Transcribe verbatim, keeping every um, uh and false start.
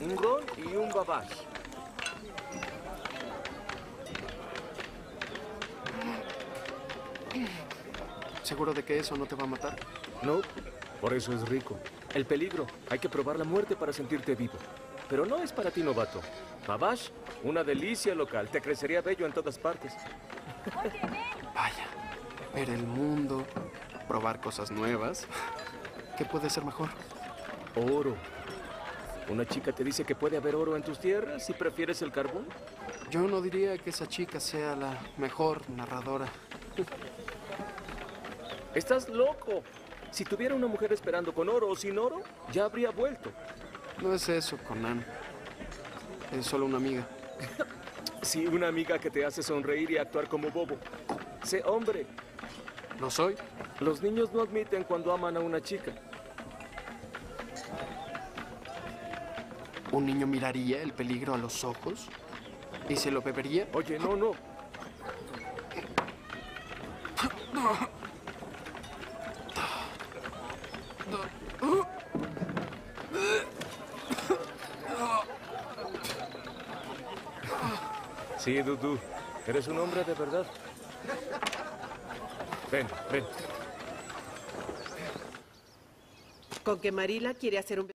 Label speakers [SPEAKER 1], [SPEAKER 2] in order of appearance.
[SPEAKER 1] un ron y un babash.
[SPEAKER 2] ¿Seguro de que eso no te va a matar?
[SPEAKER 1] No, por eso es rico. El peligro, hay que probar la muerte para sentirte vivo. Pero no es para ti, novato. Babash, una delicia local. Te crecería bello en todas partes.
[SPEAKER 2] Vaya, ver el mundo, probar cosas nuevas. ¿Qué puede ser mejor?
[SPEAKER 1] Oro. ¿Una chica te dice que puede haber oro en tus tierras y prefieres el carbón?
[SPEAKER 2] Yo no diría que esa chica sea la mejor narradora.
[SPEAKER 1] ¡Estás loco! Si tuviera una mujer esperando con oro o sin oro, ya habría vuelto.
[SPEAKER 2] No es eso, Conan. Es solo una amiga.
[SPEAKER 1] Sí, una amiga que te hace sonreír y actuar como bobo. Sé hombre.
[SPEAKER 2] ¿Lo soy?
[SPEAKER 1] Los niños no admiten cuando aman a una chica.
[SPEAKER 2] ¿Un niño miraría el peligro a los ojos? ¿Y se lo bebería?
[SPEAKER 1] Oye, no, no. Sí, Dudu. Eres un hombre de verdad. Ven, ven.
[SPEAKER 3] Con que Marila quiere hacer un